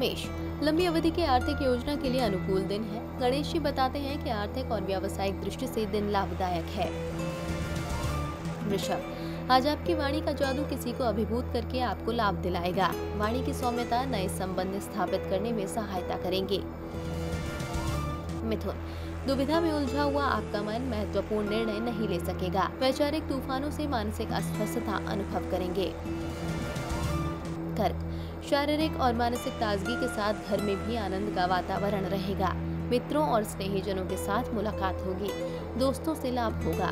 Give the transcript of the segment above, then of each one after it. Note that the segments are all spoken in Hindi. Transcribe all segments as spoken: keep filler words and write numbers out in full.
मेष, लंबी अवधि की आर्थिक योजना के लिए अनुकूल दिन है। गणेश जी बताते हैं कि आर्थिक और व्यावसायिक दृष्टि से दिन लाभदायक है। वृषभ, आज आपकी वाणी का जादू किसी को अभिभूत करके आपको लाभ दिलाएगा। वाणी की सौम्यता नए संबंध स्थापित करने में सहायता करेंगे। मिथुन, दुविधा में उलझा हुआ आपका मन महत्वपूर्ण निर्णय नहीं ले सकेगा। वैचारिक तूफानों से मानसिक अस्वस्थता अनुभव करेंगे। कर्क, शारीरिक और मानसिक ताजगी के साथ घर में भी आनंद का वातावरण रहेगा। मित्रों और स्नेहीजनों के साथ मुलाकात होगी। दोस्तों से लाभ होगा।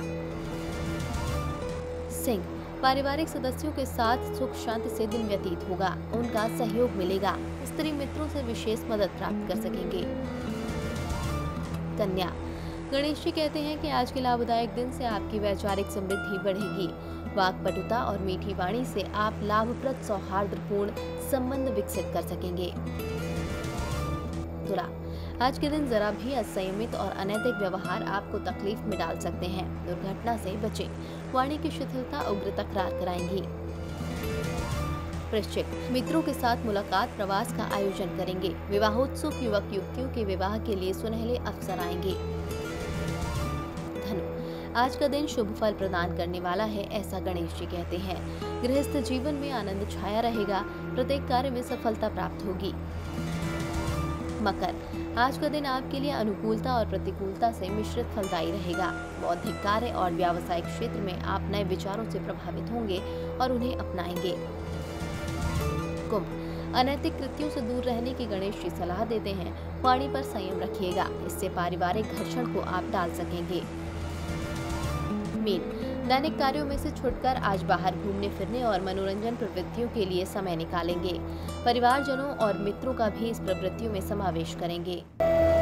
सिंह, पारिवारिक सदस्यों के साथ सुख शांति से दिन व्यतीत होगा। उनका सहयोग मिलेगा। स्त्री मित्रों से विशेष मदद प्राप्त कर सकेंगे। कन्या, गणेश जी कहते हैं कि आज के लाभदायक दिन से आपकी वैचारिक समृद्धि बढ़ेगी। वाक्पटुता और मीठी वाणी से आप लाभप्रद सौहार्दपूर्ण संबंध विकसित कर सकेंगे। तुला, आज के दिन जरा भी असंयमित और अनैतिक व्यवहार आपको तकलीफ में डाल सकते हैं। दुर्घटना से बचें। वाणी की शिथिलता उग्र तकरार कराएंगी। वृश्चिक, मित्रों के साथ मुलाकात प्रवास का आयोजन करेंगे। विवाहोत्सुक युवक युवतियों के विवाह के लिए सुनहले अवसर आएंगे। धनु, आज का दिन शुभ फल प्रदान करने वाला है, ऐसा गणेश जी कहते हैं। गृहस्थ जीवन में आनंद छाया रहेगा। प्रत्येक कार्य में सफलता प्राप्त होगी। मकर, आज का दिन आपके लिए अनुकूलता और प्रतिकूलता से मिश्रित फलदायी रहेगा। बौद्धिक कार्य और व्यावसायिक क्षेत्र में आप नए विचारों से प्रभावित होंगे और उन्हें अपनाएंगे। कुंभ, अनैतिक कृत्यों से दूर रहने की गणेश जी सलाह देते हैं। वाणी पर संयम रखिएगा, इससे पारिवारिक घर्षण को आप टाल सकेंगे। मीन, दैनिक कार्यों में से छुटकर आज बाहर घूमने फिरने और मनोरंजन प्रवृत्तियों के लिए समय निकालेंगे। परिवारजनों और मित्रों का भी इस प्रवृत्तियों में समावेश करेंगे।